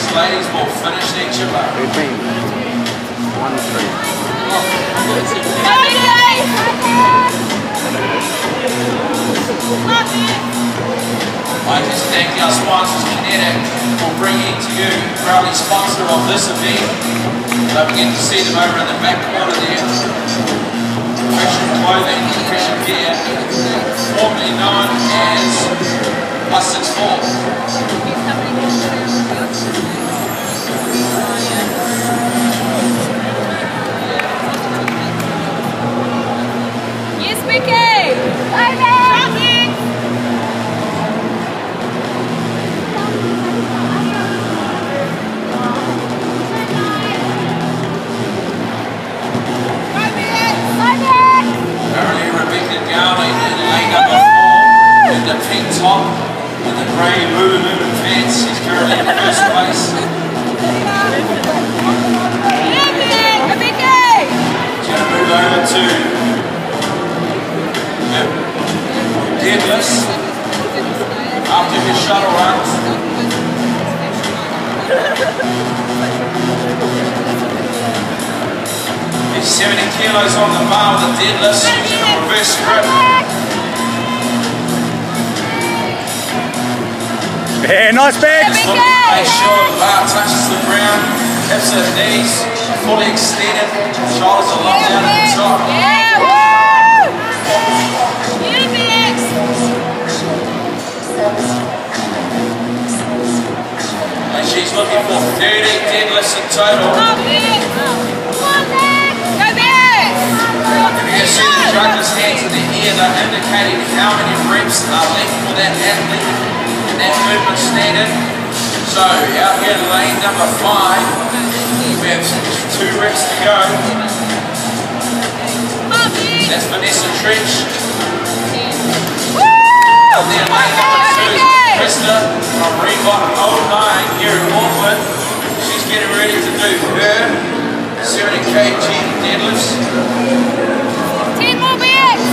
these ladies will finish their chipper. 18. I just thank our sponsors, Kinetic, for bringing to you, proudly sponsor of this event. Don't forget to see them over in the back corner there. Christian Clothing, Christian Gear, formerly known as +64. Yes, Mickey! Bye, the pink top and the grey Lululemon pants. She's currently in first place. She's going to move over to deadlifts after her shuttle runs. There's 70 kilos on the bar with the deadlifts using a reverse grip. Yeah, nice bags! Make sure the bar touches the ground, hips and knees fully extended, shoulders are locked down at the top. Yeah, woo! And she's looking for 30 deadlifts in total. Go back! If you can see the judges' hands in the air, they're indicating how many reps are left for that athlete. That movement standard. So out here in lane number 5, we have 2 reps to go. That's Vanessa Trench. Out there in lane number 2 is Krista from Reebok 09 here in Auckland. She's getting ready to do her 70 kg deadlifts. 10 more bits!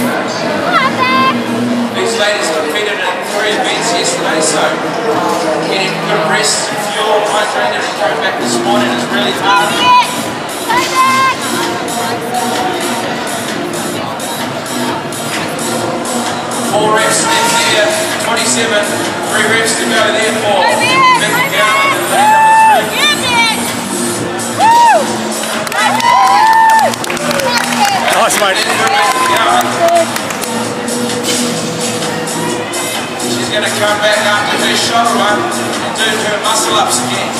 These ladies competed in 3 events yesterday, so getting good rest and fuel, hydrated and coming back this morning is really hard. 4 reps left there, 27, 3 reps to go there for Vicky Gowan and lane number 3. Nice, mate. She's going to come back after her shot run and do her muscle ups again.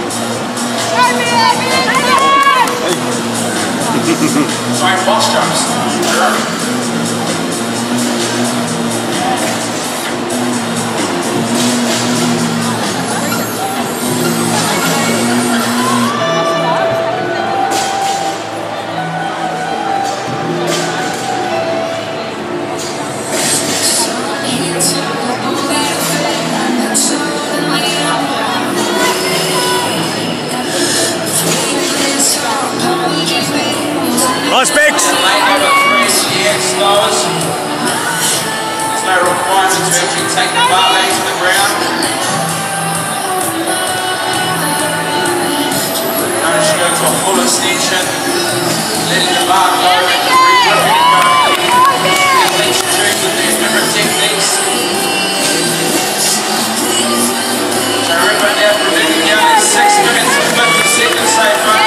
Sorry, box jumps. Nice bags! Lane number 3, CX lowers. There's no requirement to actually take the bar back to the ground. Notice you go to a full extension, letting the bar go, re-gripping it go. Athletes choose that there's different techniques. So rip it down for Vicky Gowan in 6 minutes and 50 seconds so far.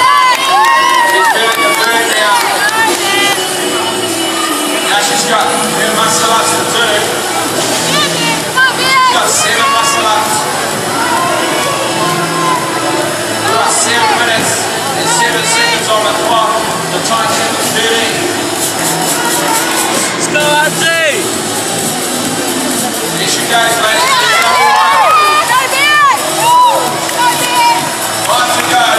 She's got her muscle ups to do. She's got 7 muscle ups. We've got 7 minutes and 7 seconds on the clock. The time's at 30. Let's go, RT! Here she goes, ladies. Number 1. 5 to go.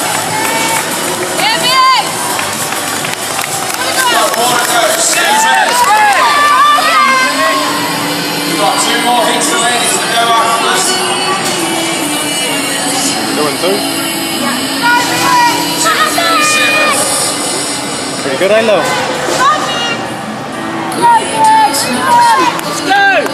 Got 4 to go. 6 minutes. We've got 2 more heats of ladies to go after this. Doing 2? 7:37. Pretty good, eh, Lo? Let's go!